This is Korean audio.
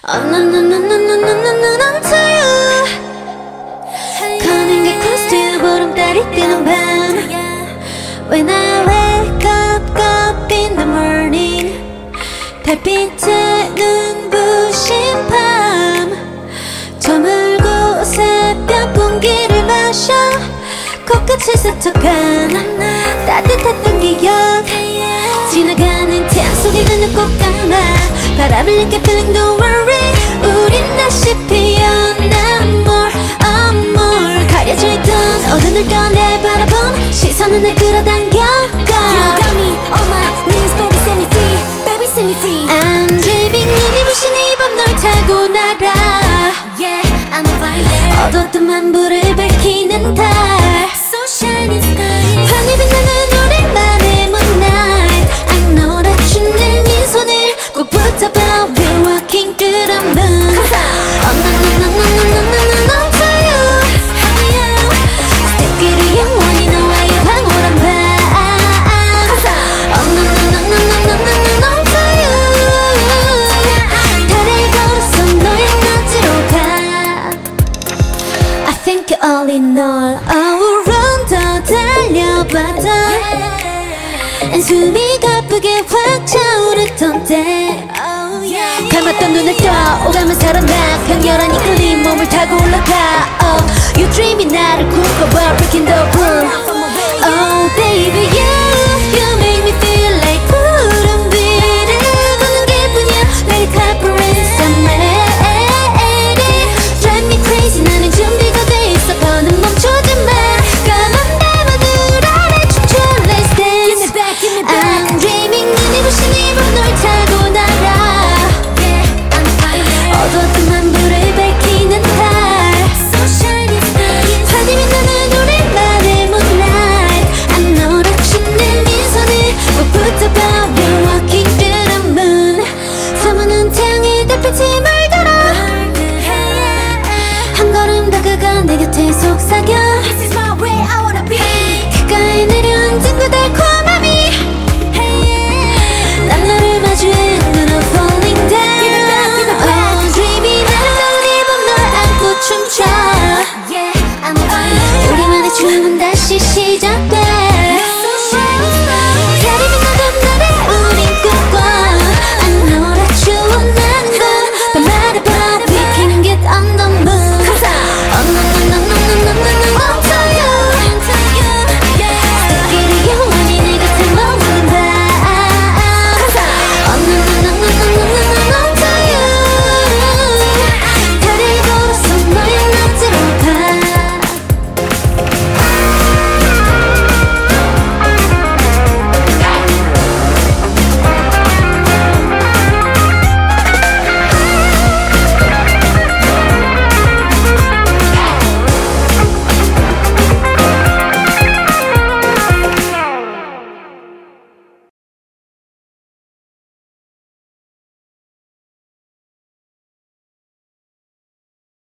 Oh no no no no no no no no no to you. Coming get close to you. 보름달이 뜨는 밤. When I wake up in the morning. 달빛에 눈부신 밤. 저물고 새벽 공기를 마셔. 꽃같이 스쳐간 따뜻했던 기억. 지나가는 태양 속에 눈을 꼭 감아. 바람을 느껴 feeling don't worry. 우린 다시 피어나 more more. 가려져 있던 어둠을 꺼내 바라본 시선은 날 끌어당겨. You got me on my knees, baby set me free, baby set me free. I'm dreaming. 눈이 부신 이 밤 널 타고 날아. Yeah, I'm a fire. 어두웠던 불을 밝히는 달. So shining sky. 환히 빛나는 우리만의 moonlight. I know that you 내 미소를 꼭 붙잡아. We're walking through the moon. Oh no no no no no no no no no to you. 스티키를 영원히 너와의 황홀한 밤. Oh no no no no no no no no no to you. 달을 걸어서 너의 낮으로 가. I think you're all in all. 아우런 더 달려봐도 숨이 가쁘게 확 차오르던 때. 감았던 눈을 떠 오감은 살아나. 강렬한 이끌림 몸을 타고 올라가. Oh, you dream이 나를 꿈꿔봐. Breaking the rule. Oh baby you make me feel like 구름 위를 걷는 기분이야. Let it carbureate I'm ready. Drive me crazy. 나는 준비가 돼 있어. 더는 멈추지 마. 까만 밤 하늘 아래 춤춰. Let's dance. I'm dreaming. 눈이 부신 이 밤 널 타고 날아. 어두웠던 불을 밝히는 달. 환히 빛나는 우리만의 moonlight. I know that you 내 미소를 꼭 붙잡아. We're walking through the moon. 서무는 태양의 달빛이 물들어. 한 걸음 다가가 내 곁에 속삭여.